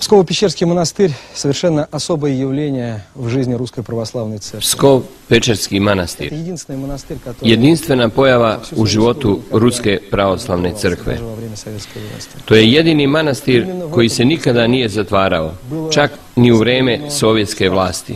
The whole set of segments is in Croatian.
Pskovo-Pečerski monastir совершенно особое явление в жизни Русской Православной Церкви. Pskov-Pečerski manastir. Jedinstvena pojava u životu Ruske pravoslavne crkve. To je jedini manastir koji se nikada nije zatvarao, čak ni u vrijeme sovjetske vlasti.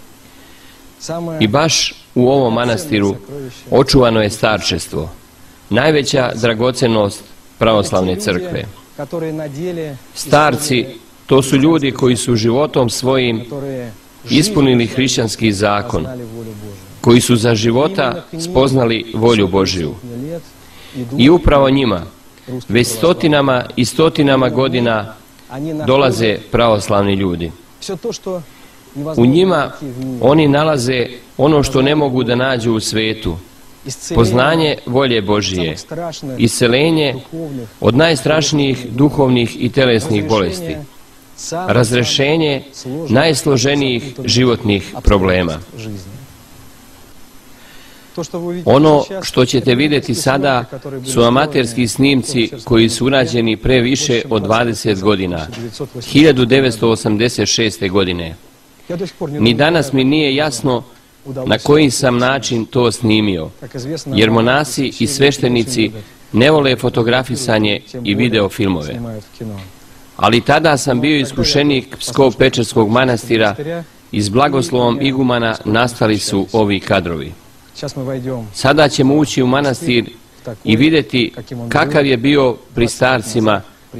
I baš u ovom manastiru očuvano je starčestvo, najveća dragocenost pravoslavne crkve. Starci, to su ljudi koji su životom svojim ispunili hrišćanski zakon, koji su za života spoznali volju Božiju. I upravo njima, već stotinama i stotinama godina dolaze pravoslavni ljudi. U njima oni nalaze ono što ne mogu da nađu u svetu, poznanje volje Božije, isceljenje od najstrašnijih duhovnih i telesnih bolesti, razrešenje najsloženijih životnih problema. Ono što ćete vidjeti sada su amaterski snimci koji su urađeni pre više od 20 godina, 1986. godine. Ni danas mi nije jasno na koji sam način to snimio, jer monasi i sveštenici ne vole fotografisanje i videofilmove. Ali tada sam bio iskušenik Pskov-Pečerskog manastira i s blagoslovom igumana nastali su ovi kadrovi. Sada ćemo ući u manastir i vidjeti kakav je bio pri starcima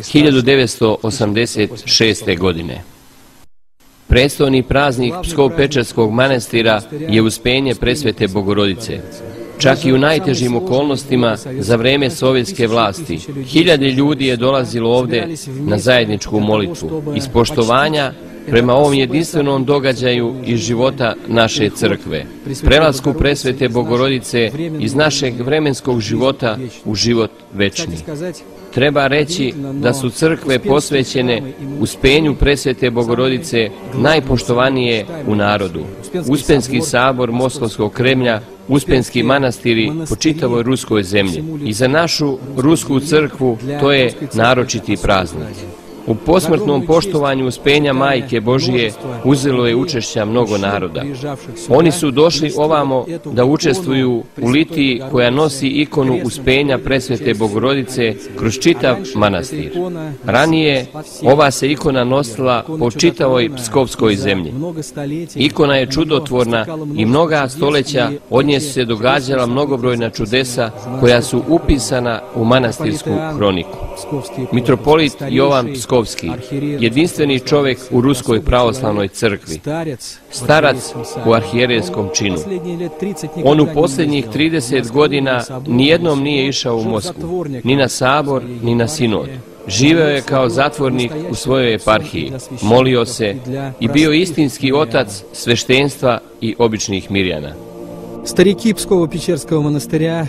1986. godine. Predstojni praznik Pskov-Pečerskog manastira je Uspenje Presvete Bogorodice. Čak i u najtežim okolnostima za vrijeme sovjetske vlasti, hiljade ljudi je dolazilo ovdje na zajedničku molitvu iz poštovanja prema ovom jedinstvenom događaju iz života naše crkve, prelasku Presvete Bogorodice iz našeg vremenskog života u život večni. Treba reći da su crkve posvećene Uspenju Presvete Bogorodice najpoštovanije u narodu. Uspenski sabor Moskovskog Kremlja, Uspenski manastiri po čitavoj ruskoj zemlji. I za našu rusku crkvu to je naročiti praznik. U posmrtnom poštovanju Uspenja Majke Božije uzelo je učešća mnogo naroda. Oni su došli ovamo da učestvuju u litiji koja nosi ikonu Uspenja Presvete Bogorodice kroz čitav manastir. Ranije ova se ikona nosila po čitavoj pskovskoj zemlji. Ikona je čudotvorna i mnoga stoljeća od nje su se događala mnogobrojna čudesa koja su upisana u manastirsku kroniku. Mitropolit Jovan Pskovski, jedinstveni čovjek u Ruskoj pravoslavnoj crkvi, starac u arhijerejskom činu. On u posljednjih 30 godina nijednom nije išao u Moskvu, ni na sabor, ni na sinod. Živeo je kao zatvornik u svojoj eparhiji, molio se i bio istinski otac sveštenstva i običnih mirjana. Stariki Pskovo-Pečerskog manastira,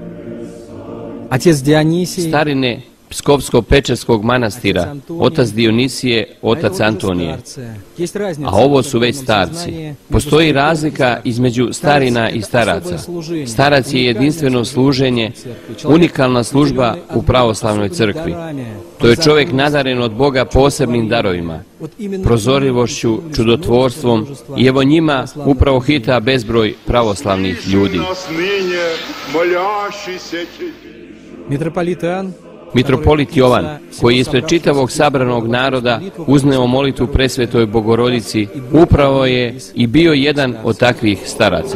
otec Dionisij, starine Pskovsko-Pečerskog manastira, otac Dionisije, otac Antonije. A ovo su već starci. Postoji razlika između starina i staraca. Starac je jedinstveno služenje, unikalna služba u pravoslavnoj crkvi. To je čovjek nadaren od Boga posebnim darovima, prozorljivošću, čudotvorstvom i evo njima upravo hita bezbroj pravoslavnih ljudi. Mitropolit Jovan, koji je ispred čitavog sabranog naroda uzneo molitvu Presvetoj Bogorodici, upravo je i bio jedan od takvih staraca.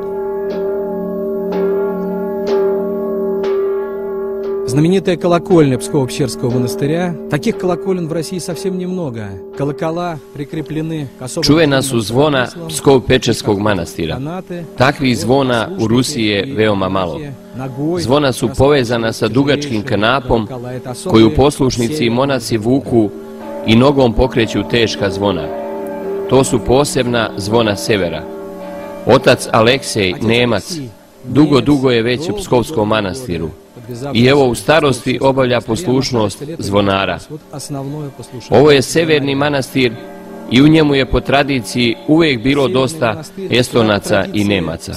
Знаменитая колокольня Псково-Печерского монастыря. Таких колоколен в России совсем немного. Колокола прикреплены к особым... Čuvena su zvona Pskov-Pečerskog manastira. Takvih zvona u Rusiji je veoma malo. Zvona su povezana sa dugačkim kanapom koju poslušnici i monasi vuku i nogom pokreću teška zvona. To su posebna zvona severa. Otac Aleksej, Nemac, dugo je već u Pskovskom manastiru. I evo u starosti obavlja poslušnost zvonara. Ovo je severni manastir i u njemu je po tradiciji uvijek bilo dosta Estonaca i Nemaca.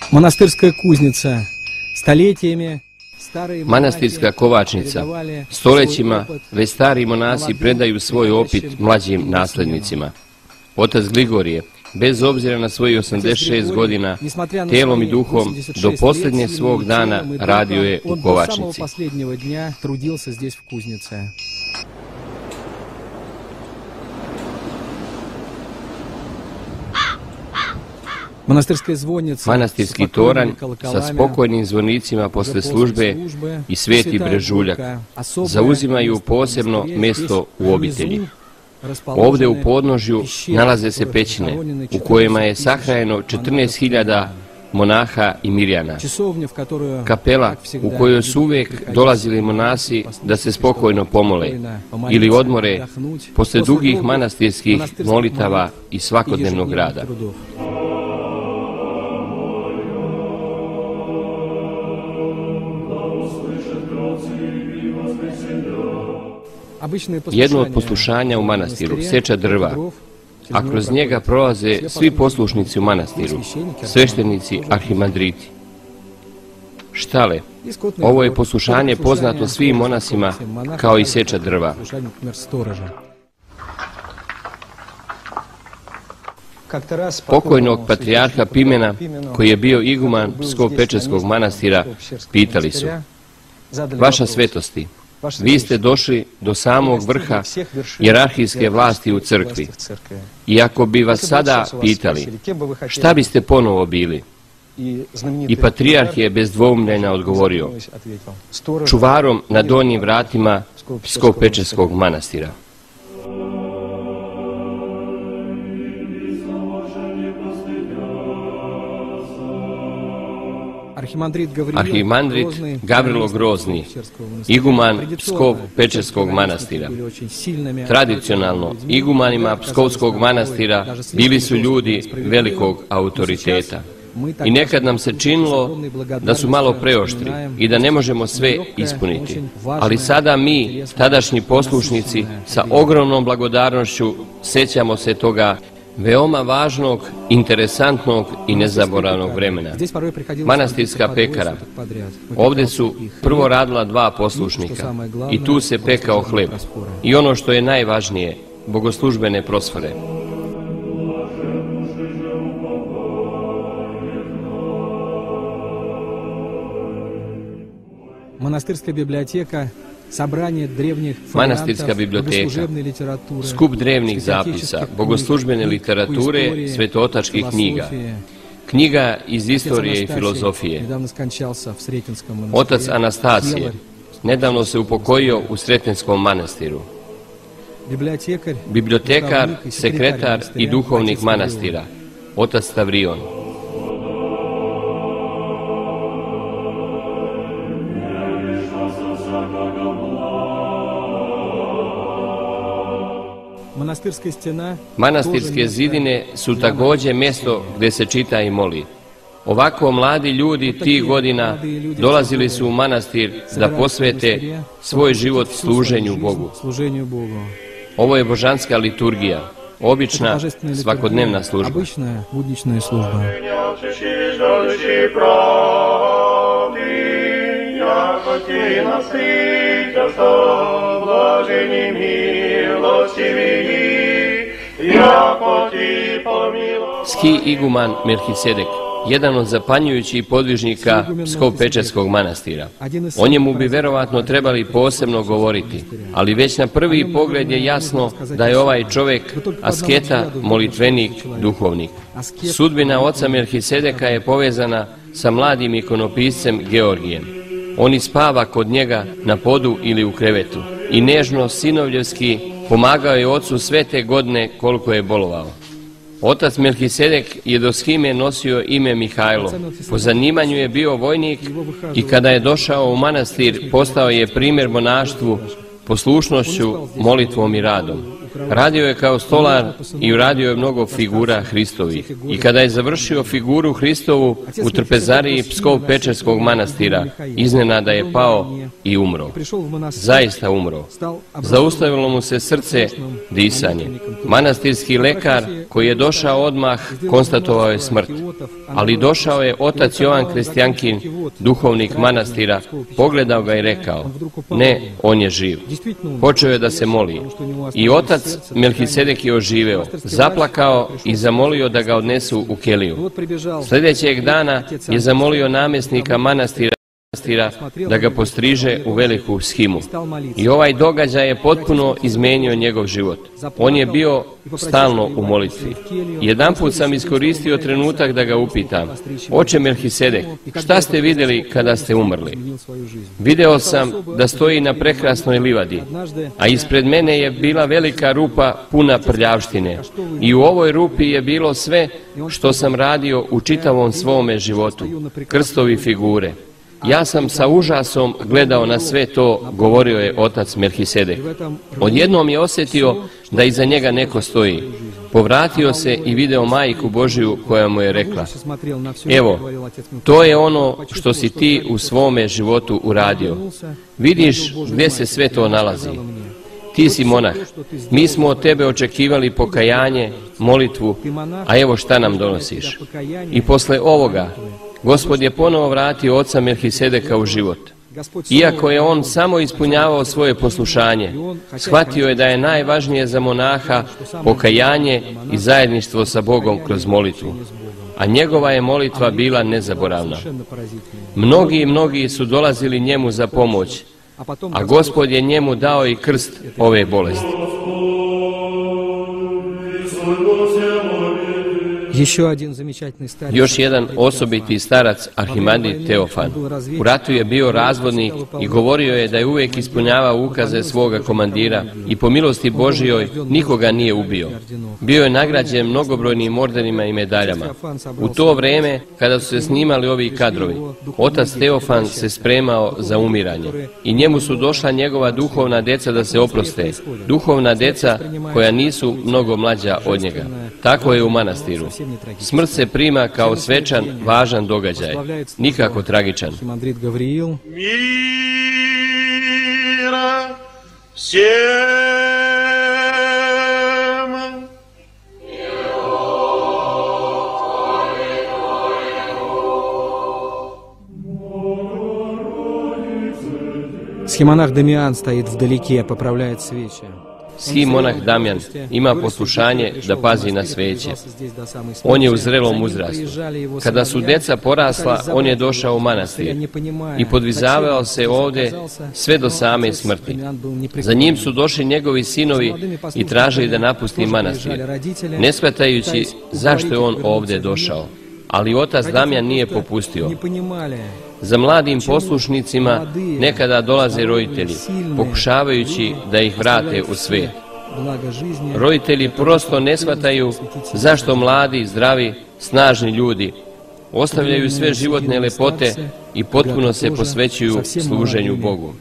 Монастырская кузница. Столетиями Manastirska kovačnica. Stoljećima već stari monasi predaju svoj opit mlađim naslednicima. Otac Grigorije, bez obzira na svojih 86 godina, telom i duhom, do posljednjeg svog dana radio je u kovačnici. Manastirski toranj sa spokojnim zvonicima posle službe i sveti brežuljak zauzimaju posebno mjesto u obitelji. Ovdje u podnožju nalaze se pećine u kojima je sahrajeno 14.000 monaha i mirjana. Kapela u kojoj su uvijek dolazili monasi da se spokojno pomole ili odmore posle dugih manastirskih molitava i svakodnevnog rada. Jedno od poslušanja u manastiru, seča drva, a kroz njega prolaze svi poslušnici u manastiru, sveštenici, arhimandriti. Štale, ovo je poslušanje poznato svim monasima kao i seča drva. Pokojnog patrijarha Pimena, koji je bio iguman Pskov-Pečerskog manastira, pitali su: Vaša svetosti, vi ste došli do samog vrha hijerarhijske vlasti u crkvi. I ako bi vas sada pitali, šta biste ponovo bili? I patrijarh je bez dvoumljenja odgovorio: čuvarom na donjim vratima Pskov-Pečerskog manastira. Arhimandrit Gavrilo Grozni, iguman Pskov-Pečerskog manastira. Tradicionalno, igumanima Pskovskog manastira bili su ljudi velikog autoriteta. I nekad nam se činilo da su malo preoštri i da ne možemo sve ispuniti. Ali sada mi, tadašnji poslušnici, sa ogromnom blagodarnošću sećamo se toga veoma važnog, interesantnog i nezaboravnog vremena. Manastirska pekara. Ovdje su prvo radila 2 poslušnika i tu se pekao hleb. I ono što je najvažnije, bogoslužbene prosvore. Manastirska biblioteka, Manastirska biblioteka, skup drevnih zapisa, bogoslužbene literature, svetootačkih knjiga, knjiga iz istorije i filozofije. Otac Anastasije nedavno se upokojio u Sretinskom manastiru. Bibliotekar, sekretar i duhovnik manastira, otac Stavrion. Manastirske zidine su također mjesto gdje se čita i moli. Ovako mladi ljudi tih godina dolazili su u manastir da posvete svoj život služenju Bogu. Ovo je božanska liturgija, obična svakodnevna služba. Ski iguman Melhisedek, jedan od zapanjujućih podvižnika Pskov-Pečerskog manastira. O njemu bi verovatno trebali posebno govoriti, ali već na prvi pogled je jasno da je ovaj čovjek asketa, molitvenik, duhovnik. Sudbina oca Melhisedeka je povezana sa mladim ikonopiscem Georgijem. On spava kod njega na podu ili u krevetu i nežno sinovljevski pomagao je ocu sve te godine koliko je bolovao. Otac Melhisedek je do shime nosio ime Mihajlo. Po zanimanju je bio vojnik i kada je došao u manastir postao je primjer monaštvu, poslušnošću, molitvom i radom. Radio je kao stolar i uradio je mnogo figura Hristovih. I kada je završio figuru Hristovu u trpezariji Pskov-Pečerskog manastira, iznenada je pao i umro. Zaista umro. Zaustavilo mu se srce, disanje. Manastirski lekar koji je došao odmah, konstatovao je smrt. Ali došao je otac Jovan Krestjankin, duhovnik manastira, pogledao ga i rekao: ne, on je živ. Počeo je da se moli. I otac Melhisedek je oživeo, zaplakao i zamolio da ga odnesu u keliju. Sljedećeg dana je zamolio namjesnika manastira da ga postriže u veliku shimu. I ovaj događaj je potpuno izmenio njegov život. On je bio stalno u molitvi. Jedanput sam iskoristio trenutak da ga upitam: oče Melhisedek, šta ste vidjeli kada ste umrli? Video sam da stoji na prekrasnoj livadi, a ispred mene je bila velika rupa puna prljavštine. I u ovoj rupi je bilo sve što sam radio u čitavom svome životu, krstovi figure. Ja sam sa užasom gledao na sve to, govorio je otac Melhisedek. Odjednom je osjetio da iza njega neko stoji. Povratio se i video majku Božiju koja mu je rekla: evo, to je ono što si ti u svome životu uradio. Vidiš gdje se sve to nalazi. Ti si monah. Mi smo od tebe očekivali pokajanje, molitvu, a evo šta nam donosiš. I posle ovoga Gospod je ponovo vratio oca Melhisedeka u život. Iako je on samo ispunjavao svoje poslušanje, shvatio je da je najvažnije za monaha pokajanje i zajedništvo sa Bogom kroz molitvu. A njegova je molitva bila nezaboravna. Mnogi su dolazili njemu za pomoć, a Gospod je njemu dao i krst ove bolesti. Još jedan osobiti starac, Arhimandrit Teofan. U ratu je bio razvodnik i govorio je da je uvijek ispunjavao ukaze svoga komandira i po milosti Božijoj nikoga nije ubio. Bio je nagrađen mnogobrojnim ordenima i medaljama. U to vrijeme, kada su se snimali ovi kadrovi, otac Teofan se spremao za umiranje i njemu su došla njegova duhovna deca da se oproste. Duhovna deca koja nisu mnogo mlađa od njega. Tako je u manastiru. Smrt se prima kao svečan, važan događaj, nikako tragičan. Mira Схимонах Дамиан стоит вдалеке, поправляет свечи. Monah Damjan ima poslušanje da pazi na sveće. On je u zrelom uzrastu. Kada su deca porasla, on je došao u manastir i podvizavao se ovdje sve do same smrti. Za njim su došli njegovi sinovi i tražili da napusti manastir, ne shvatajući zašto je on ovdje došao. Ali otac Damjan nije popustio. Za mladim poslušnicima nekada dolaze roditelji, pokušavajući da ih vrate u svijet. Roditelji prosto ne shvataju zašto mladi, zdravi, snažni ljudi ostavljaju sve životne lepote i potpuno se posvećuju služenju Bogu.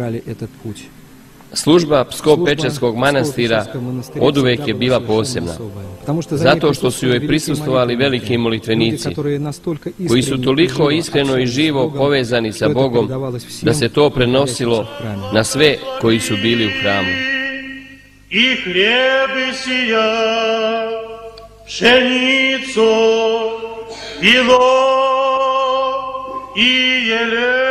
Služba Pskov-Pečerskog manastira oduvek je bila posebna, zato što su joj prisustvovali veliki molitvenici, koji su toliko iskreno i živo povezani sa Bogom, da se to prenosilo na sve koji su bili u hramu. I hljeb sija, pšenico, vilo i jelen.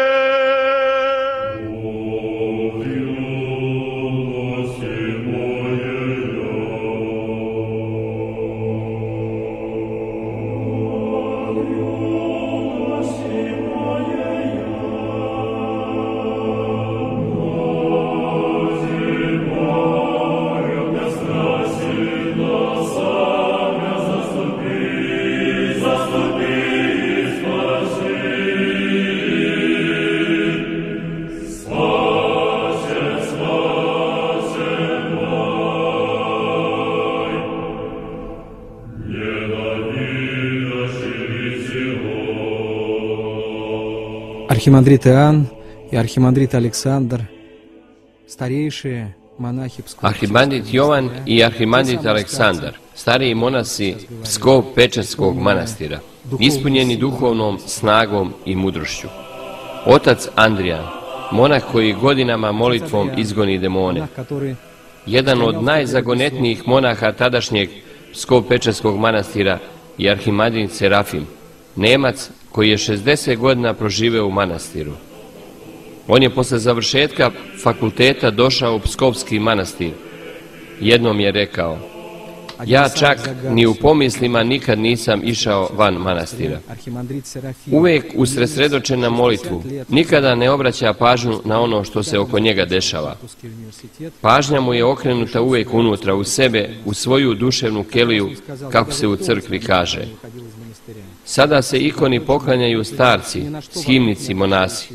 Архимандрит Иоанн и архимандрит Александр, старейшие монахи Пскова. Arhimandrit Jovan i arhimandrit Aleksandar, stariji monasi Pskov-Pečerskog manastira, ispunjeni duhovnom snagom i mudrošću. Otac Andrijan, monah koji godinama molitvom izgoni demone, jedan od najzagonetnijih monaha tadašnjeg Pskov-Pečerskog manastira je arhimadrid Serafim, Nemac koji je 60 godina proživeo u manastiru. On je posle završetka fakulteta došao u Pskovski manastir. Jednom je rekao: ja čak ni u pomislima nikad nisam išao van manastira. Uvijek usredsredočen na molitvu, nikada ne obraća pažnju na ono što se oko njega dešava. Pažnja mu je okrenuta uvijek unutra u sebe, u svoju duševnu keliju, kako se u crkvi kaže. Sada se ikoni poklanjaju starci, shimnici, monasi.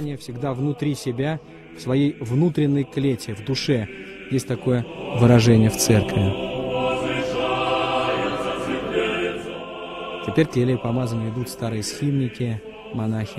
В своей внутренней клете, в душе есть такое выражение в церкви. Теперь к елею помазанию идут старые схимники, монахи.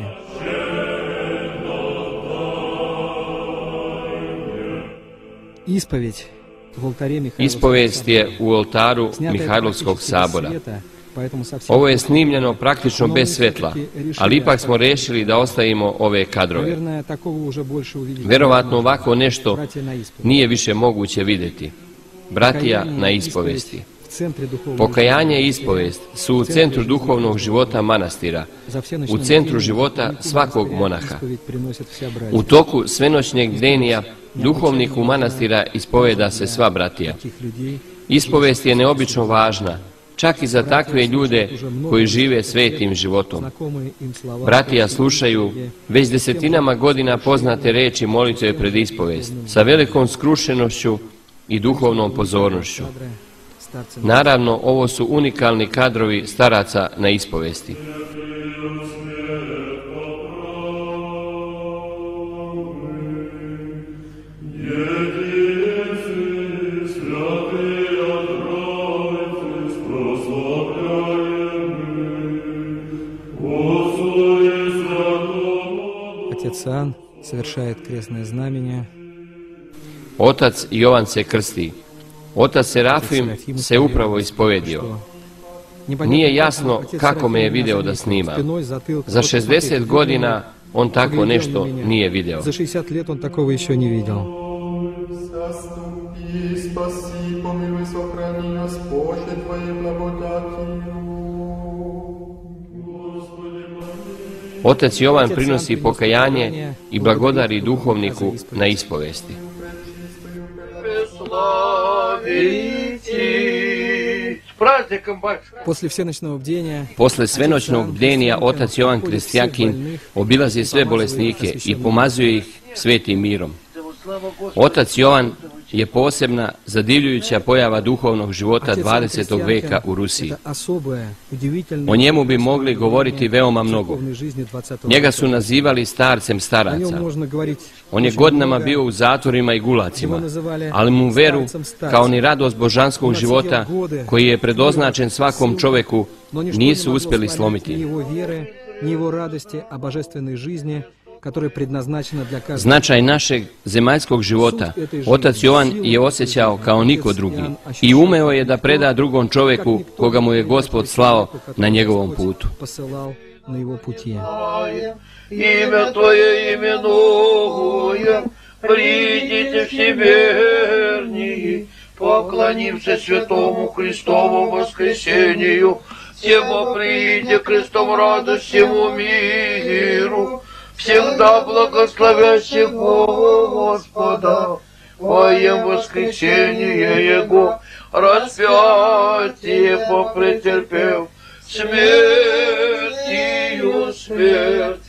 Исповедь в алтаре Ispovijest je u oltaru Mihajlovskog sabora. Ovo je snimljeno praktično bez svetla, ali ipak smo rešili da ostavimo ove kadrove. Verovatno ovako nešto nije više moguće vidjeti. Bratija na ispovesti. Pokajanje i ispovest su u centru duhovnog života manastira, u centru života svakog monaha. U toku svenoćnjeg bdenija duhovniku manastira ispoveda se sva bratija. Ispovest je neobično važna, čak i za takve ljude koji žive svetim životom. Bratija slušaju već desetinama godina poznate reči molitve pred ispovest, sa velikom skrušenošću i duhovnom pozornošću. Naravno, ovo su unikalni kadrovi staraca na ispovesti. Отец Иоанн совершает крестное знамение. Otac Jovan se krsti. Otac Serafim se upravo ispovedio. Nije jasno kako me je video da snimam. Za 60 godina on tako nešto nije video. За 60 лет он такого еще не видел. Otac Jovan prinosi pokajanje i blagodari duhovniku na ispovesti. После svenoćnog bdenija otac Jovan Kristjakin obilazi sve bolesnike i pomazuje ih svetim mirom. Otac Jovan je posebna, zadivljujuća pojava duhovnog života 20. veka u Rusiji. O njemu bi mogli govoriti veoma mnogo. Njega su nazivali starcem staraca. On je godinama bio u zatvorima i gulacima, ali mu veru, kao ni radost božanskog života, koji je predoznačen svakom čoveku, nisu uspjeli slomiti. Značaj našeg zemaljskog života otac Jovan je osjećao kao niko drugi i umeo je da preda drugom čoveku koga mu je Gospod slao na njegovom putu. Ime Tvoje imenuje, pridite vsi verni, poklanim se svetomu Hristovom воскресению, всему приди Христом радость всему миру, всегда благословящих Господа, воем воскресение Его, распятие попретерпев, смертью смерть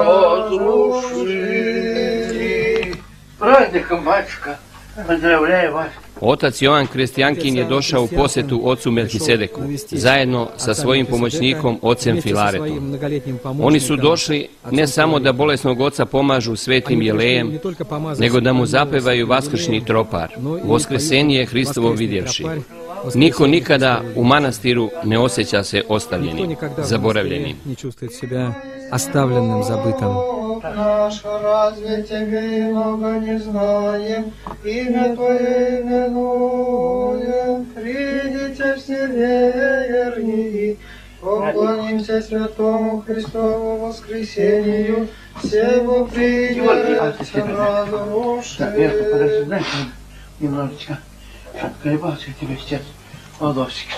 разрушили. Праздником, батюшка, поздравляю вас. Otac Jovan Kristjankin je došao u posjetu ocu Melkisedeku, zajedno sa svojim pomoćnikom ocem Filaretom. Oni su došli ne samo da bolesnog oca pomažu svetim jelejem, nego da mu zapevaju vaskršnji tropar, Voskresenje Hristovo vidjevši. Niko nikada u manastiru ne osjeća se ostavljenim, zaboravljenim. Оставленным, забытым. Наше разве Тебе много не знаем, имя Твое именуем, придите все верни, поклонимся святому Христову воскресению, всему придет разрушить. Подожди, дай немножечко. Колебался тебе сейчас. Волосики.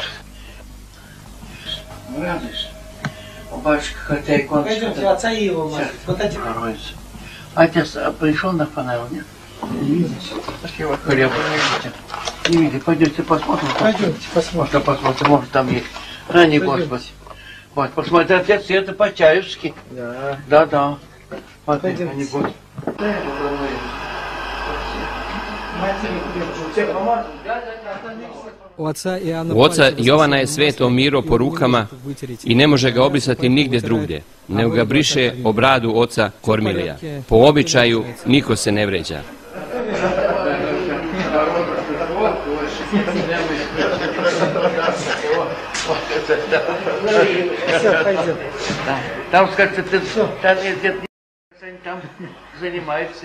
Радуешься? Батюшка, хотя иконочка... Пойдемте, отца Иова, мать. Вот эти... Отец пришел на Фанаву, нет? Не видите? Спасибо, хлеб. Не видите, пойдемте посмотрим. Пойдемте, посмотрим. Посмотрим, может там есть. Ранний Господь. Вот, посмотри, отец, это по-чаевски. Да. Да. Вот, Пойдемте. они будут. У отца Jovana je sveto miro po rukama i ne može ga obrisati nigdje drugdje, nego ga briše o bradu oca Kormilija. Po običaju niko se ne vređa. Там, скажете, там занимается.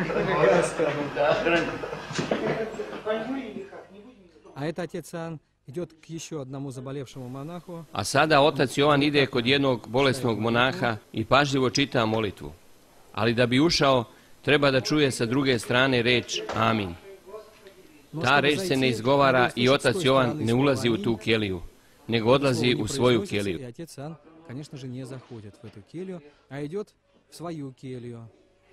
А это отец Иоанн идет к еще одному заболевшему монаху. A sada otac Jovan ide kod jednog bolesnog monaha i pažljivo čita molitvu. Ali da bi ušao, treba da čuje sa druge strane reč Amin. Ta reč se ne izgovara i otac Jovan ne ulazi u tu keliju, nego odlazi u svoju keliju. И отец Иоанн, конечно же, не заходит в эту келью, а идет в свою келью.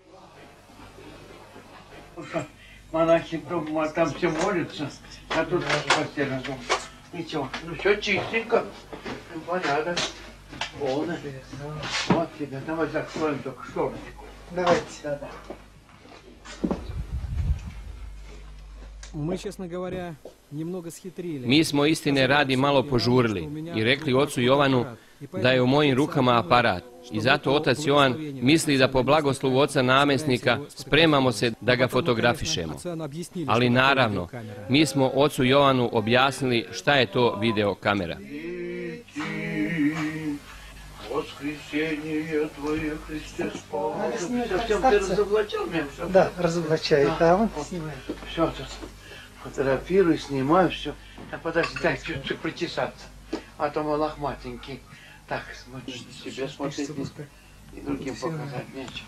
Монахи там все молятся, а тут постель разум. Ничего, ну все чистенько, порядок, полный. Вот тебе, давай закроем только шторочку. Давайте. Мы, честно говоря, немного схитрили. Mi smo istine radi malo požurili i rekli ocu Jovanu da je u mojim rukama aparat. I zato otac Jovan misli da po blagoslovu oca namjesnika spremamo se da ga fotografišemo. Ali naravno, mi smo ocu Jovanu objasnili šta je to video kamera. Воскресение Твое, Христе, спал. Совсем ты разоблачил меня? Да, разоблачаю. Да, вот снимаю. Все, тут фотографирую, снимаю, все. А подожди, дай чуть-чуть причесаться. А то мы лохматенький. Так, смотрите, себе смотрите. И другим показать нечего.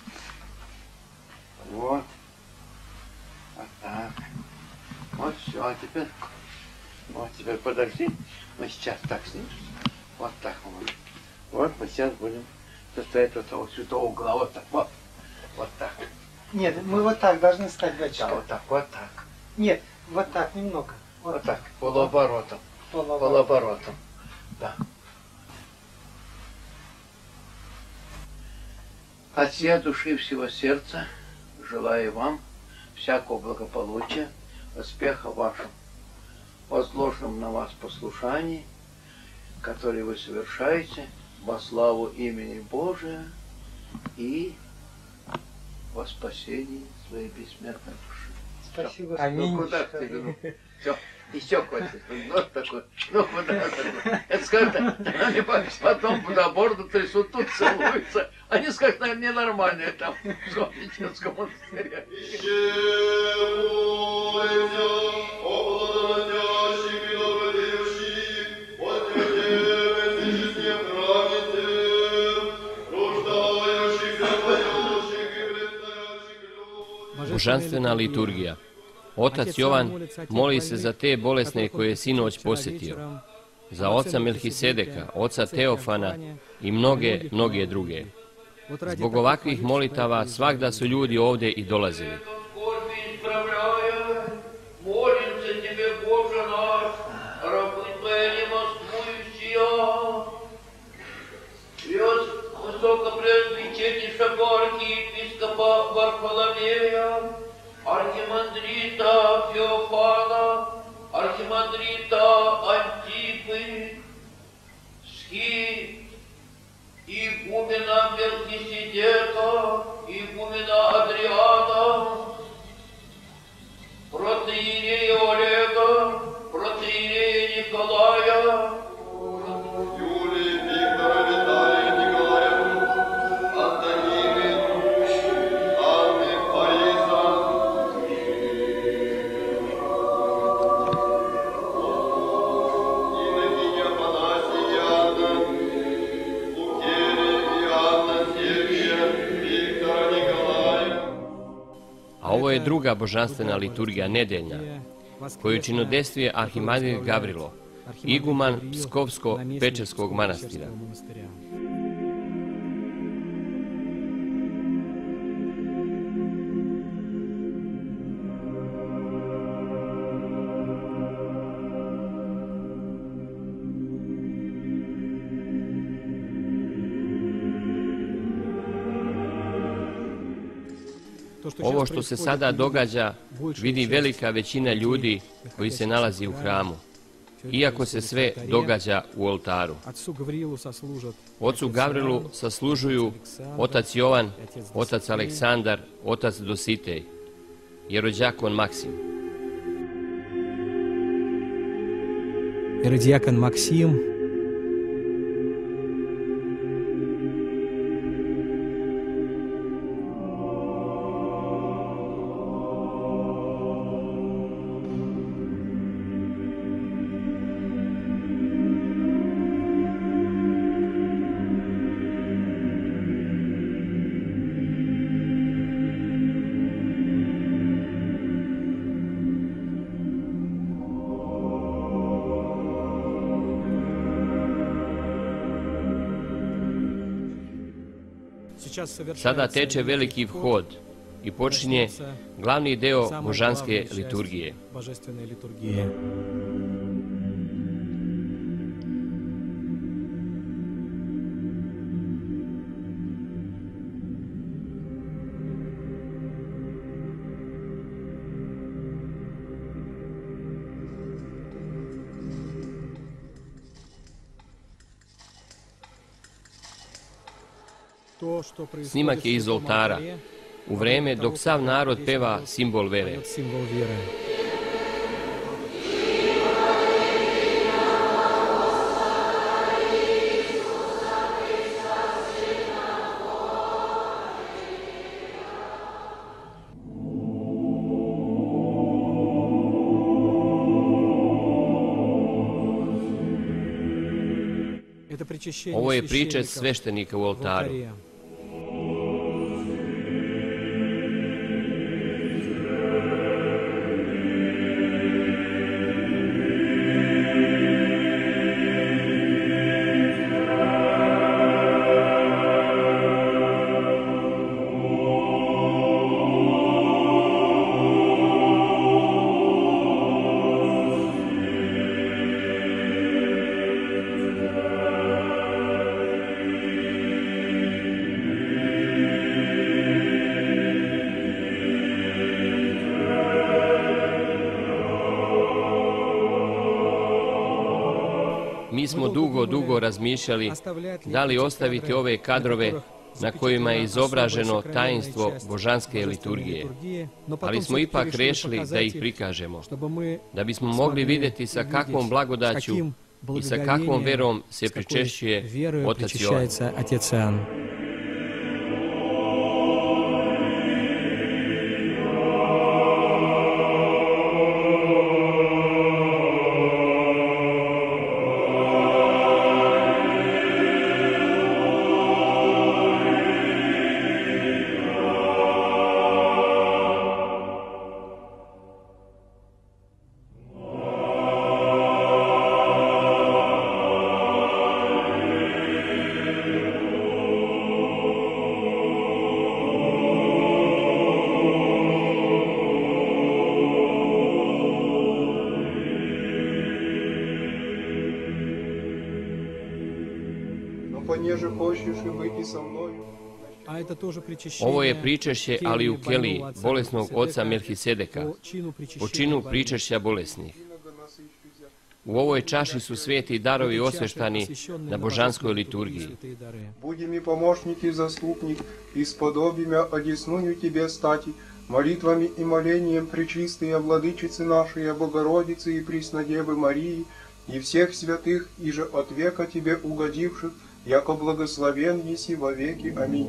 Вот. Вот так. Вот все, а теперь... Вот теперь подожди. Мы сейчас так снимем. Вот так вот. Вот мы сейчас будем состоять вот того святого угла. Вот так, вот. Вот так. Нет, мы вот так должны стать, батюшка. Да, вот так, вот так. Нет, вот так, немного. Вот так, полуоборотом. Полуоборот. Полуоборотом. Да. От всей души всего сердца желаю вам всякого благополучия, успеха вашим, возложенном на вас послушании, которое вы совершаете во славу имени Божия и во спасении своей бессмертной души. Спасибо. Ну куда ты? Ну, все, еще хочешь. Вот такой. Ну куда такой? Это скажут, они потом на борду трясут, тут целуются. Они скажут, наверное, ненормальные там в Солнеченском монастыре. Božanstvena liturgija. Otac Jovan moli se za te bolesne koje je sinoć posjetio, za oca Melhisedeka, oca Teofana i mnoge druge. Zbog ovakvih molitava svagda su ljudi ovdje i dolazili. Архимандрита Феофана, архимандрита Антипы, Схи, игумена Мелхиседека, игумена Адриана, протоиерея Олега, протоиерея Николая, Юлии, Виктора, Виталия, Николая, Антонины, Анны, Бориса, A ovo je druga božanstvena liturgija, nedeljna. koju činodejstvuje arhimandir Gavrilo, iguman Pskovsko-Pečerskog manastira. Ovo što se sada događa vidi velika većina ljudi koji se nalazi u hramu, iako se sve događa u oltaru. Ocu Gavrilu saslužuju otac Jovan, otac Aleksandar, otac Dositej, jerodjakon Maksim. Еродиакон Максим, Sada teče veliki vhod i počinje glavni deo božanske liturgije. Snimak je iz oltara, u vreme dok sav narod peva simbol vere. Ovo je pričest sveštenika u oltaru. Mi smo dugo razmišljali da li ostaviti ove kadrove na kojima je izobraženo tajinstvo božanske liturgije, ali smo ipak rešili da ih prikažemo, da bismo mogli vidjeti sa kakvom blagodaću i sa kakvom verom se pričešćuje otac Jovan. Ovo je pričešće, ali u keliji bolesnog oca Melhisedeka, po činu pričešća bolesnih. U ovoj čaši su sveti darovi osveštani na božanskoj liturgiji. Budi mi pomoćnik i zastupnik, i spodobimя одесную тебе стати, молитвами и молением пречистые владычицы нашей, Богородицы и Преснодевы Марии, и всех святых, иже от века тебе угодивших, яко благословен еси во веки. Аминь.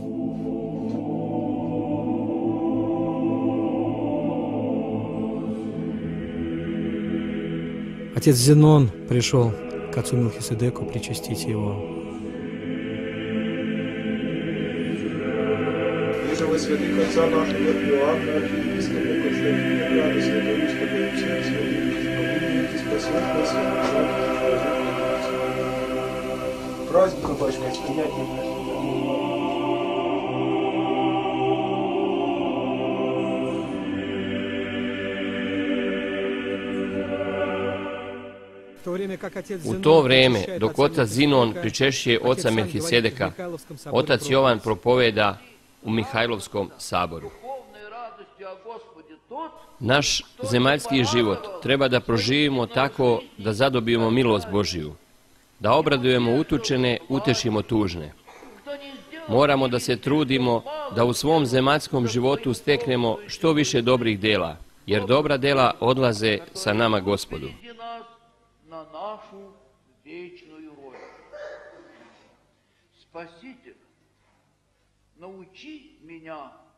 Отец Зенон пришел к отцу Мелхиседеку причастить его. Иже во святых отца нашего Иоанна, архиепископа, Константина, Святого, Святого, Святого, Праздником, батюшка, с принятием. U to vrijeme, dok otac Zinon pričešće oca Melhisedeka, otac Jovan propoveda u Mihajlovskom saboru. Naš zemaljski život treba da proživimo tako da zadobijemo milost Božiju, da obradujemo utučene, utešimo tužne. Moramo da se trudimo da u svom zemaljskom životu steknemo što više dobrih dela, jer dobra dela odlaze sa nama Gospodu. На нашу вечную родину. Спаситель, научи меня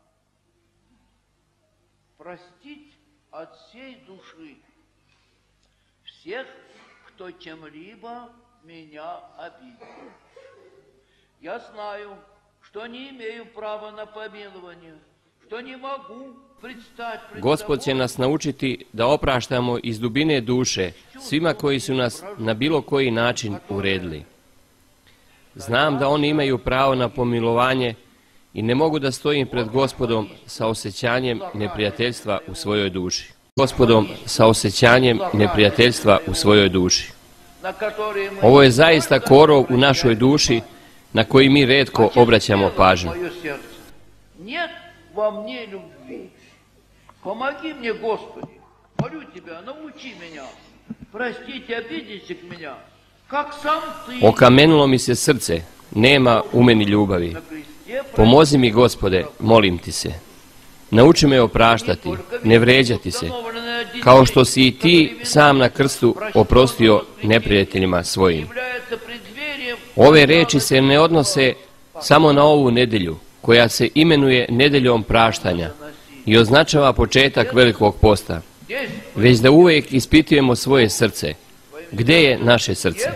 простить от всей души всех, кто чем-либо меня обидел. Я знаю, что не имею права на помилование, что не могу предстать пред Gospod će nas naučiti da opraštamo iz dubine duše svima koji su nas na bilo koji način uredili. Znam da oni imaju pravo na pomilovanje i ne mogu da stojim pred Gospodom sa osjećanjem neprijateljstva u svojoj duši. Gospodom sa osjećanjem neprijateljstva u svojoj duši. Ovo je zaista korov u našoj duši na koji mi retko obraćamo pažnju. Нет во мне любви. Помоги мне, Господи. Молю Тебя, научи меня простить обидевших меня, как сам Ты. Okamenilo mi se srce, nema u meni ljubavi. Pomozi mi, Gospode, molim Ti se. Nauči me opraštati, ne vređati se, kao što si i Ti sam na krstu oprostio neprijateljima svojim. Ove reči se ne odnose samo na ovu nedelju, koja se imenuje nedeljom praštanja i označava početak velikog posta, već da uvijek ispitujemo svoje srce. Gdje je naše srce?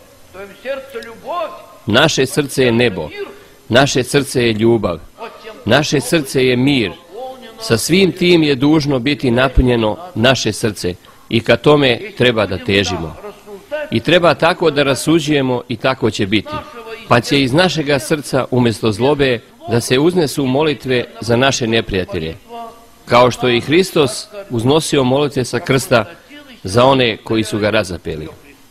Naše srce je nebo, naše srce je ljubav, naše srce je mir. Sa svim tim je dužno biti napunjeno naše srce i ka tome treba da težimo. I treba tako da rasuđujemo i tako će biti. Pa će iz našega srca umjesto zlobe da se uznesu molitve za naše neprijatelje, kao što je i Hristos uznosio molitve sa krsta za one koji su ga razapeli.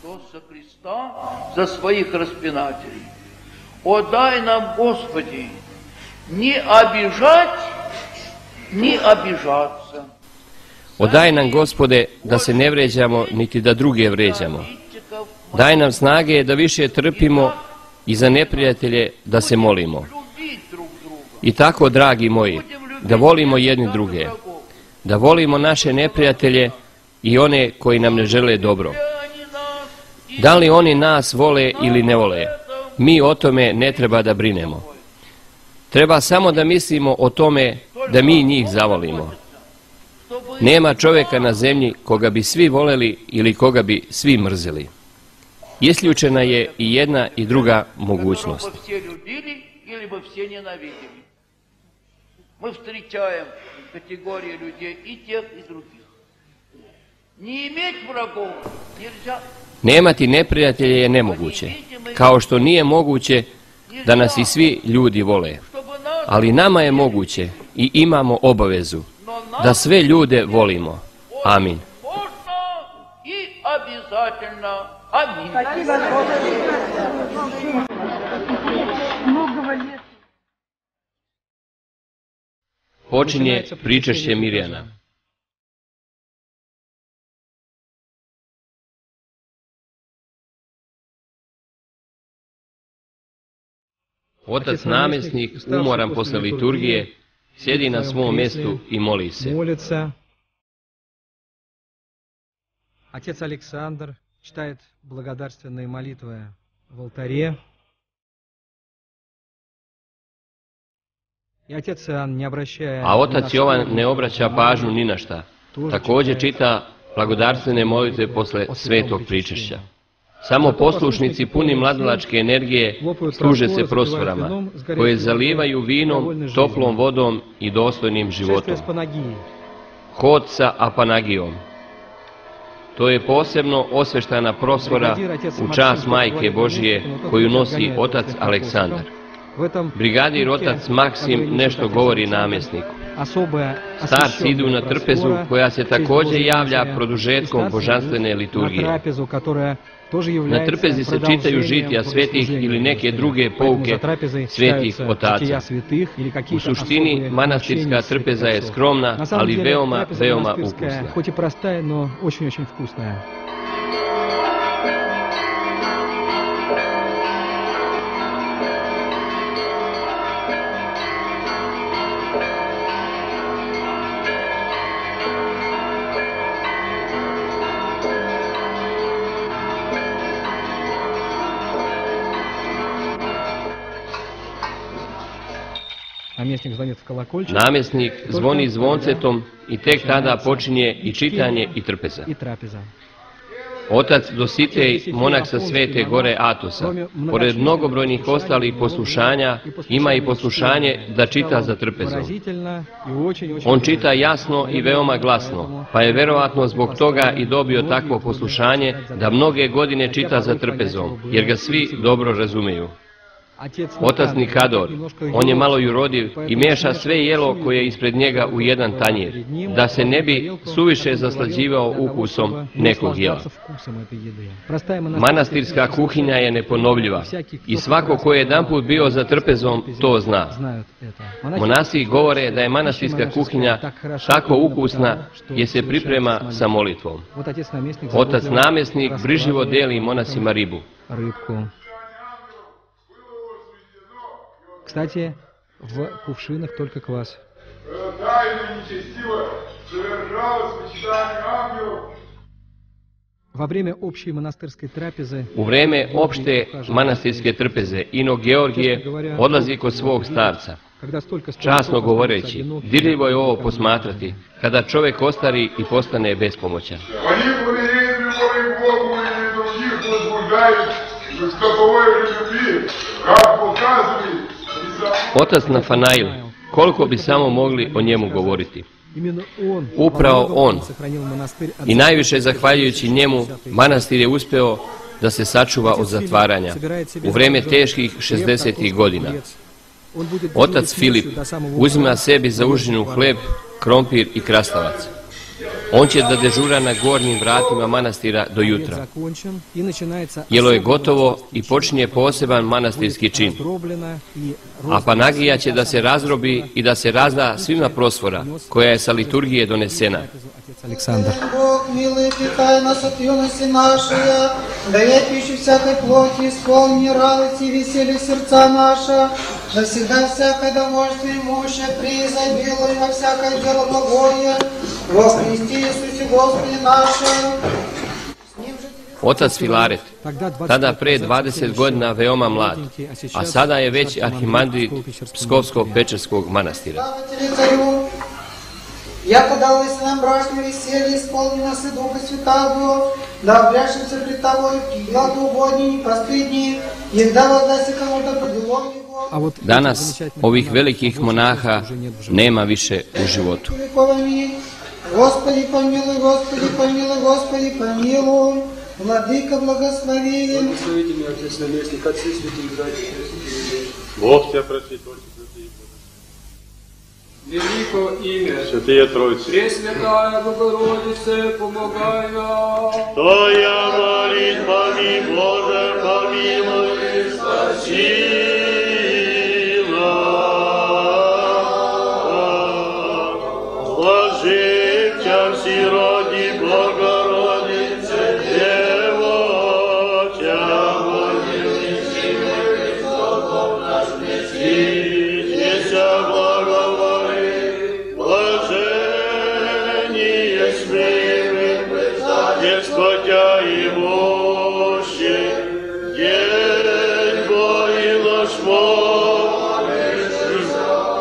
За своих распинателей. О, дай нам, Господи, не обижать, не обижаться. Odaj nam, Gospode, da se ne vređamo, niti da druge vređamo. Daj nam snage da više trpimo i za neprijatelje da se molimo. I tako, dragi moji, da volimo jedni druge, da volimo naše neprijatelje i one koji nam ne žele dobro. Da li oni nas vole ili ne vole, mi o tome ne treba da brinemo. Treba samo da mislimo o tome da mi njih zavolimo. Nema čovjeka na zemlji koga bi svi voleli ili koga bi svi mrzeli. Isključena je i jedna i druga mogućnost. Мы встречаем категории людей и тех, и других. Не иметь врагов нельзя. Nemati neprijatelje je nemoguće, kao što nije moguće da nas i svi ljudi vole. Ali nama je moguće i imamo obavezu da sve ljude volimo. Amin. И обязательно. Аминь. Počinje pričešće Mirjana. Otac namjesnik, umoran posle liturgije, sjedi na svom mjestu i moli se. Отец Александр читает благодарственные молитвы в алтаре. A otac Jovan ne obraća pažnju ni na šta. Također čita blagodarstvene molitve posle svetog pričešća. Samo poslušnici puni mladalačke energije služe se prosvorama, koje zalivaju vinom, toplom vodom i dostojnim životom. Hod sa apanagijom. To je posebno osveštana prosvora u čast Majke Božije koju nosi otac Aleksandar. Brigadir otac Maksim nešto govori namjesniku. Starci idu na trpezu koja se također javlja produžetkom božanstvene liturgije. Na trpezi se čitaju žitija svetih ili neke druge pouke svetih otaca. U suštini, manastirska trpeza je skromna, ali veoma, veoma ukusna. Namjesnik zvoni zvoncetom i tek tada počinje i čitanje i trpeza. Otac Dositej, monah sa Svete gore Atosa, pored mnogobrojnih ostalih poslušanja, ima i poslušanje da čita za trpezom. On čita jasno i veoma glasno, pa je verovatno zbog toga i dobio takvo poslušanje da mnoge godine čita za trpezom, jer ga svi dobro razumiju. Otac Nikador, on je malo jurodiv i miješa sve jelo koje je ispred njega u jedan tanjir, da se ne bi suviše zaslađivao ukusom nekog jela. Manastirska kuhinja je neponovljiva i svako ko je jedanput bio za trpezom to zna. Monasi govore da je manastirska kuhinja tako ukusna jer se priprema sa molitvom. Otac namjesnik brižljivo deli monasima ribu. Кстати, в кувшинах только квас. U vrijeme opšte manastirske trpeze Ino Georgije odlazi kod svog starca. Časno govoreći, dirljivo je ovo posmatrati, kada čovjek ostari i postane bespomoćan. Otac Nafanail, koliko bi samo mogli o njemu govoriti. Upravo on, i najviše zahvaljujući njemu, manastir je uspeo da se sačuva od zatvaranja u vrijeme teških 60. godina. Otac Filip uzima sebi za užinu hleb, krompir i krastavac. On će da dežura na gornjim vratima manastira do jutra. Jelo je gotovo i počinje poseban manastirski čin. A panagija će da se razrobi i da se razda svima prosvora koja je sa liturgije donesena. Александр. Бог, милый, питай нас от юности нашей, дай пищу всякой плоти, исполни радость и веселье сердца наша, да всегда всякое довольствие имущее преизобилуй во всякое дело благое, во Христе Иисусе Господе нашем. Otac Filaret, tada pre 20 godina veoma mlad, a sada je već arhimandrit Pskovsko-Pečerskog manastira. Яко далось нам брашное веселье, исполни нас и Духа Святаго, да обряшемся пред Тобой, благо угодней, непростыдней, егда воздаси кому-то по делом Его. Danas ovih velikih monaha nema više u životu. Господи, помилуй, Господи, помилуй, Господи, помилуй, Владыка благослови. Благословите меня, Отец Наместник, Отцы Святые, братья, Бог тебя простит, великое имя, Святые Троицы, Пресвятая Богородице, помогай нам. Твоя молитва, ми, Боже, помилуй, спаси нас. Блажив си роди Богородице, Девоча, молитвы, Бог наш Мессия, Еся благоволи, блажение смиры, Господя и мощи, день Бой наш молишь,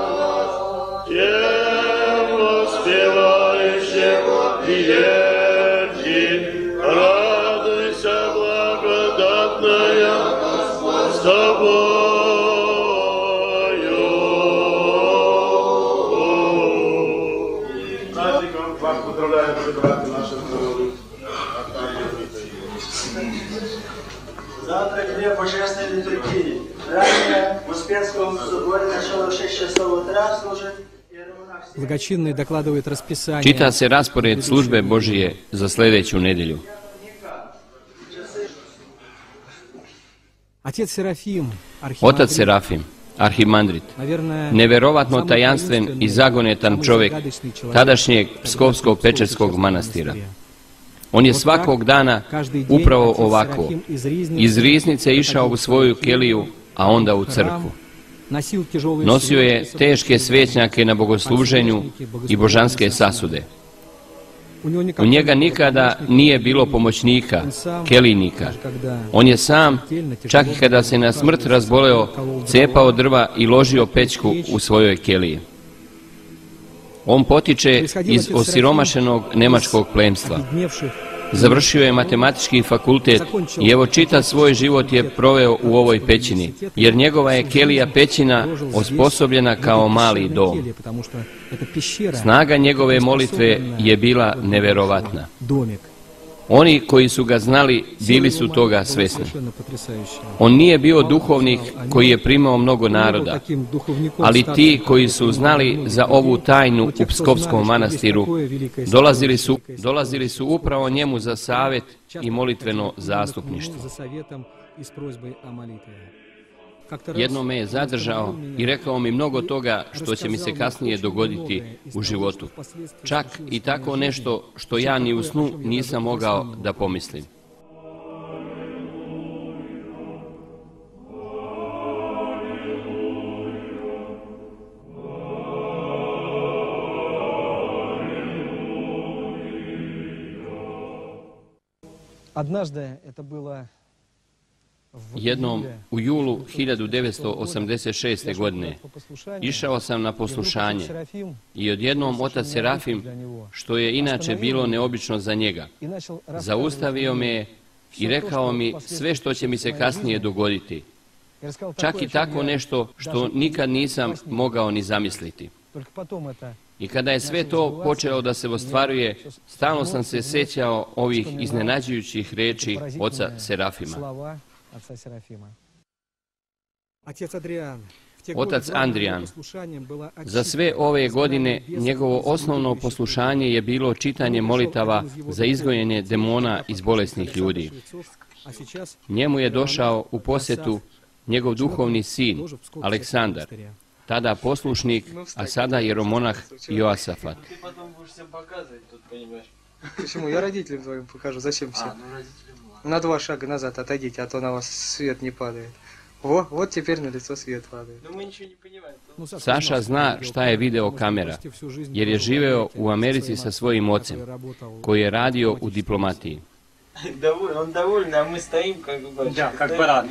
тем воспевающим верьте, радуйся, благодатная, с тобою. Праздником вас поздравляем, браты наши народы. божественной литургии. Ранее в Успенском соборе начало в 6 часов утра служит. Благочинный докладывает расписание. Čita se raspored službe Božije za sljedeću nedjelju. Otac Serafim, arhimandrit, neverovatno tajanstven i zagonetan čovjek tadašnjeg Pskovskog Pečerskog manastira. On je svakog dana upravo ovako, iz riznice išao u svoju keliju, a onda u crkvu. Nosio je teške svećnjake na bogosluženju i božanske sasude. U njega nikada nije bilo pomoćnika, kelijnika. On je sam, čak i kada se na smrt razboleo, cepao drva i ložio pećku u svojoj keliji. On potiče iz osiromašenog nemačkog plemstva. Završio je matematički fakultet i evo čitav svoj život je proveo u ovoj pećini, jer njegova je kelija pećina osposobljena kao mali dom. Snaga njegove molitve je bila neverovatna. Oni koji su ga znali bili su toga svesni. On nije bio duhovnik koji je primao mnogo naroda, ali ti koji su znali za ovu tajnu u Pskovskom manastiru dolazili su upravo njemu za savjet i molitveno zastupništvo. Jednom me je zadržao i rekao mi mnogo toga što će mi se kasnije dogoditi u životu. Čak i tako nešto što ja ni u snu nisam mogao da pomislim. Jednom u julu 1986. godine išao sam na poslušanje i odjednom otac Serafim, što je inače bilo neobično za njega, zaustavio me i rekao mi sve što će mi se kasnije dogoditi. Čak i tako nešto što nikad nisam mogao ni zamisliti. I kada je sve to počelo da se ostvaruje, stalno sam se sjećao ovih iznenađujućih riječi oca Serafima. Otac Andrijan, za sve ove godine njegovo osnovno poslušanje je bilo čitanje molitava za izgojenje demona iz bolesnih ljudi. Njemu je došao u posjetu njegov duhovni sin, Aleksandar, tada poslušnik, a sada jeromonah Joasafat. Почему? Я родителям твоим покажу. Зачем все? На 2 шага назад отойдите, а то на вас свет не падает. Вот теперь на лицо свет падает. Saša zna šta je video kamera, jer je živeo u Americi sa svojim ocem, koji je radio u diplomatiji. Он довольный, а мы стоим как бы... Да, как бараны.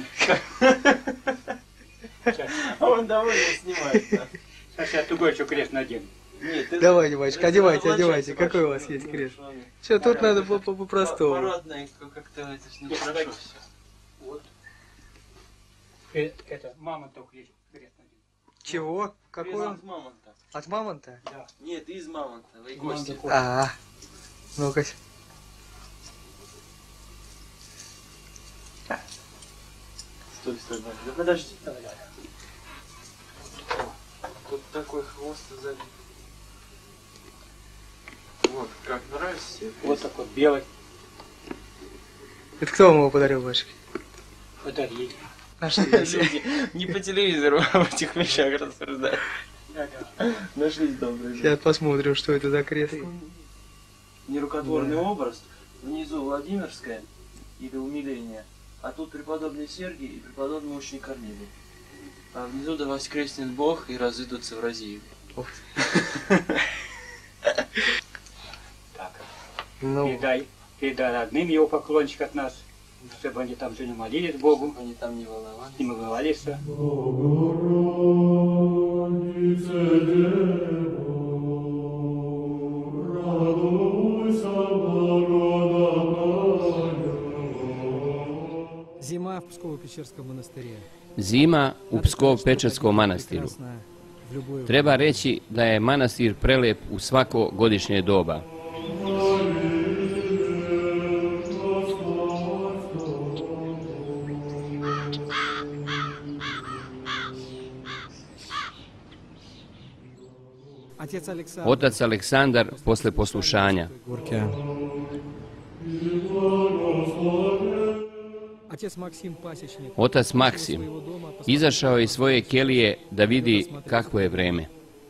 А он довольно снимает. Сейчас я тугой еще крест надену. Нет, давайте, мальчик, одевайте. Какой у вас есть крест? Что, тут надо по-простому. Парадненько как-то это ж нехорошо все. Вот. Это мамонтов крест надену. Чего? Какой он? От мамонта. От мамонта? Да. Нет, из мамонта. Гости. Ну-ка. Стой. Да подожди. Тут такой хвост сзади. Вот, как нравится тебе? Вот такой белый. Это кто вам его подарил, батюшка? Подарили. Люди не по телевизору об этих вещах рассуждают. Нашлись добрые люди. Сейчас посмотрим, что это за крест. Нерукотворный образ. Внизу Владимирская или умиление. А тут преподобный Сергий и преподобный мученик Корнилий. А внизу да воскреснет Бог и разыдутся в Розию. Ну, передай родным его поклончик от нас, чтобы они там же не молились Богу. Они там не волновались. Не волновались. Зима в Псково-Печерском монастыре. Zima u Pskov-Pečerskom manastiru. Treba reći da je manastir prelep u svako godišnje doba. Otac Aleksandar posle poslušanja. Otac Maksim izašao je iz svoje kelije da vidi kakvo je vreme.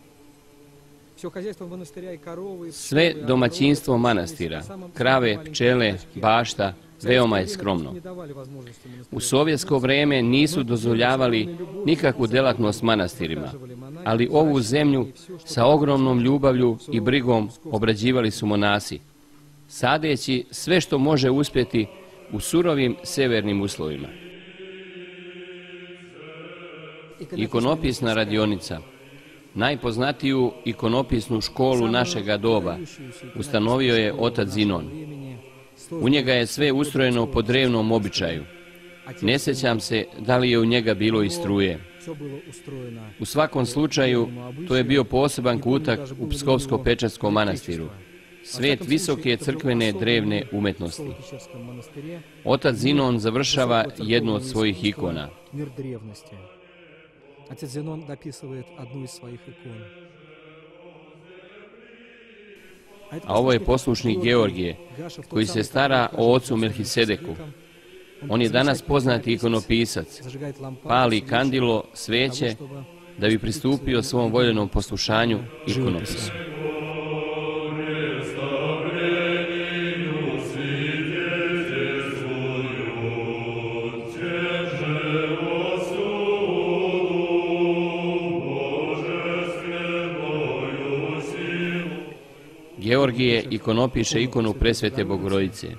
Sve domaćinstvo manastira, krave, pčele, bašta, veoma je skromno. U sovjetsko vrijeme nisu dozvoljavali nikakvu delatnost manastirima, ali ovu zemlju sa ogromnom ljubavlju i brigom obrađivali su monasi, sadeći sve što može uspjeti u surovim severnim uslovima. Ikonopisna radionica, najpoznatiju ikonopisnu školu našega doba, ustanovio je otac Zinon. U njega je sve ustrojeno po drevnom običaju. Ne sjećam se da li je u njega bilo i struje. U svakom slučaju, to je bio poseban kutak u Pskovsko-Pečerskom manastiru. Svet visoke crkvene drevne umetnosti. Otac Zinon završava jednu od svojih ikona. Отец Зенон дописывает одну из своих икон. A ovo je poslušnik Georgije, koji se stara o ocu Melhisedeku. On je danas poznati ikonopisac. Pali kandilo, sveće, da bi pristupio svom voljenom poslušanju ikonopisu. Georgije ikonopiše ikonu Presvete Bogorodice.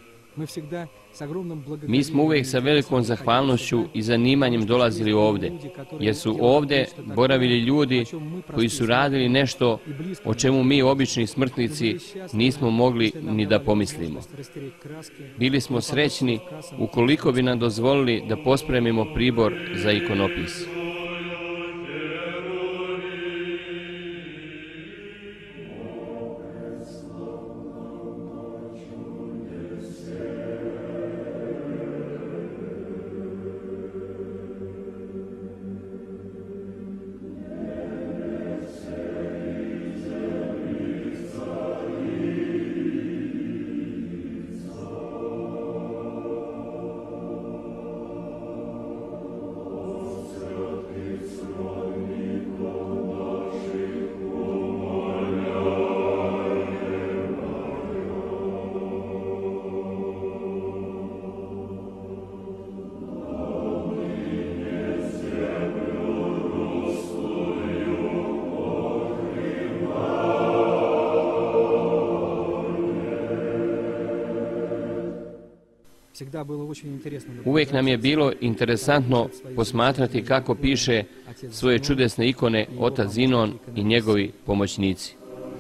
Mi smo uvijek sa velikom zahvalnošću i zanimanjem dolazili ovdje, jer su ovdje boravili ljudi koji su radili nešto o čemu mi, obični smrtnici, nismo mogli ni da pomislimo. Bili smo srećni ukoliko bi nam dozvolili da pospremimo pribor za ikonopis. Uvijek nam je bilo interesantno posmatrati kako piše svoje čudesne ikone otac Zinon i njegovi pomoćnici.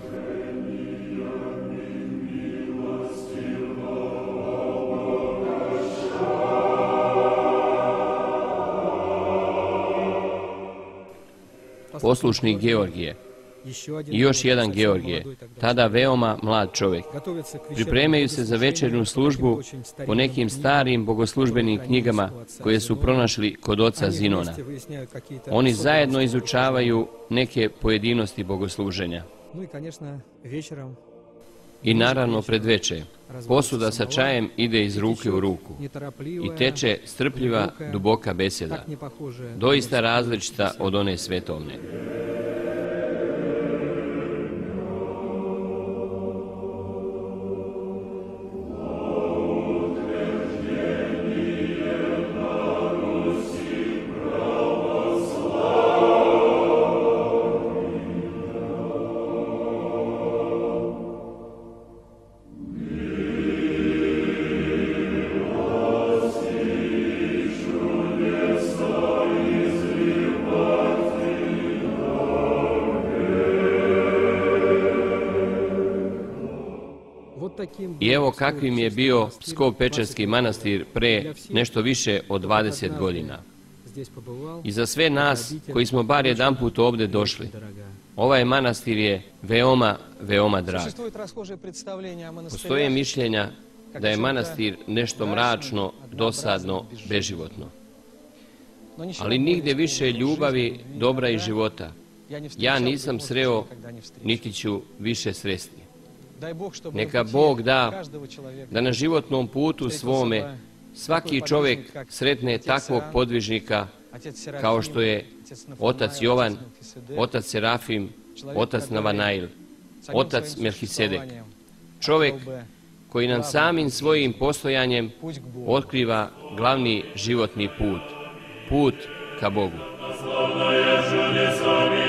Poslušnik Georgije. I još jedan Georgije, tada veoma mlad čovjek. Pripremaju se za večernju službu po nekim starim bogoslužbenim knjigama koje su pronašli kod oca Zinona. Oni zajedno izučavaju neke pojedinosti bogosluženja. I naravno pred večer, posuda sa čajem ide iz ruke u ruku i teče strpljiva, duboka beseda, doista različita od one svetovne. I evo kakvim je bio Pskov-Pečerski manastir pre nešto više od 20 godina. I za sve nas koji smo bar jedanput ovdje došli, ovaj manastir je veoma, veoma drag. Postoje mišljenja da je manastir nešto mračno, dosadno, beživotno. Ali nigdje više ljubavi, dobra i života, ja nisam sreo, niti ću više sresti. Neka Bog da na životnom putu svome svaki čovjek sretne takvog podvižnika kao što je otac Jovan, otac Serafim, otac Navanail, otac Melhisedek. Čovjek koji nam samim svojim postojanjem otkriva glavni životni put, put ka Bogu.